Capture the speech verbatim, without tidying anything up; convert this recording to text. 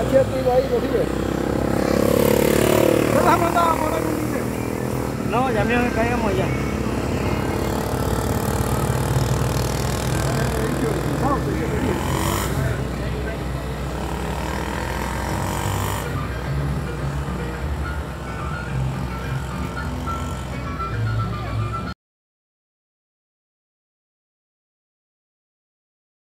iniciativa ahí, ¿lo sigues? ¿Te las has mandado a poner un video? No, ya mismo que caigamos ya. No,